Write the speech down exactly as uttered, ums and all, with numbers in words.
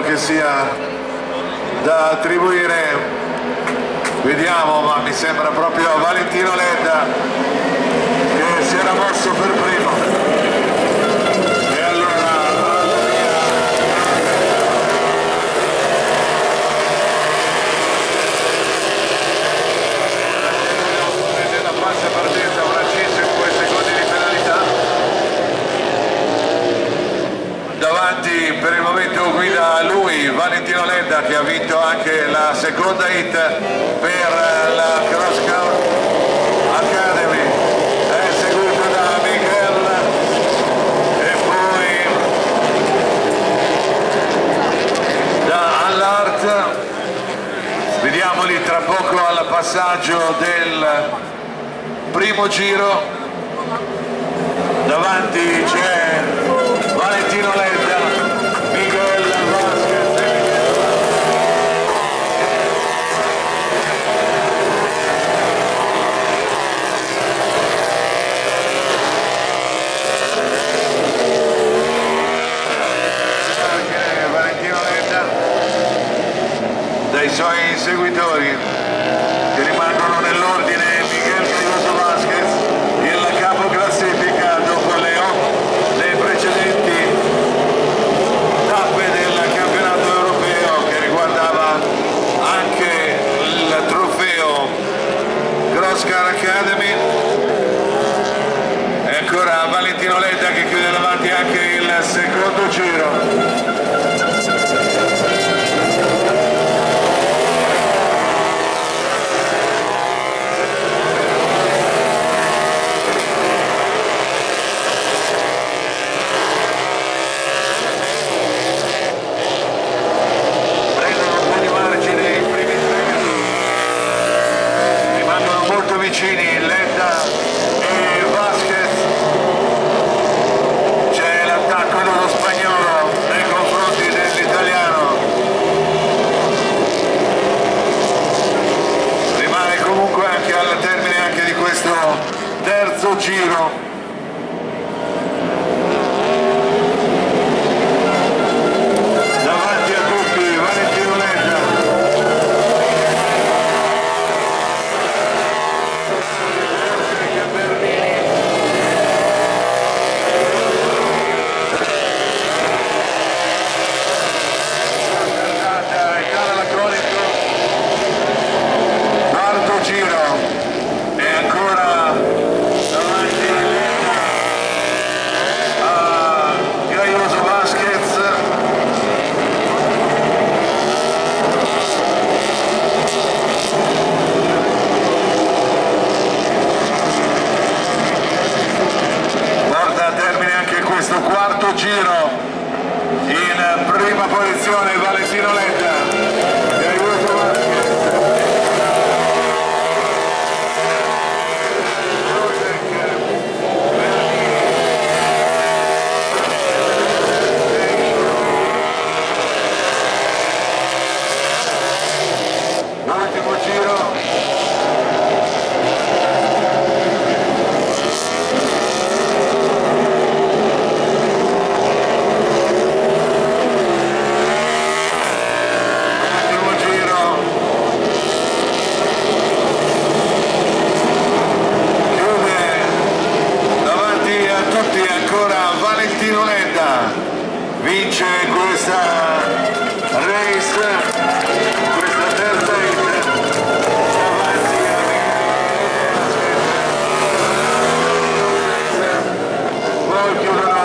che sia da attribuire, vediamo, ma mi sembra proprio Valentino Ledda che si era mosso per primo. E allora nella fascia partenza una cinque secondi di penalità. Davanti per il momento guida lui, Valentino Ledda, che ha vinto anche la seconda hit per la Cross Academy, è seguito da Miguel e poi da Allard. Vediamoli tra poco al passaggio del primo giro. Davanti c'è Valentino Ledda, Miguel Vasquez. Valentino Ledda dai suoi inseguitori che rimangono nell'ordine: Miguel Carioso Vasquez, il capo classifica dopo le, le precedenti tappe del campionato europeo che riguardava anche il trofeo Cross Car Academy. E ancora Valentino Ledda che chiude davanti anche il secondo giro. Vicini Ledda e Vasquez. C'è l'attacco dello spagnolo nei confronti dell'italiano. Rimane comunque anche al termine anche di questo terzo giro. Davanti a tutti Valentino Ledda. Quarto giro, in prima posizione Valentino Ledda e Carioso Vasquez. L'ultimo giro. Valentino Ledda vince questa race, questa terza hit davanti a Miguel. Poi chiudono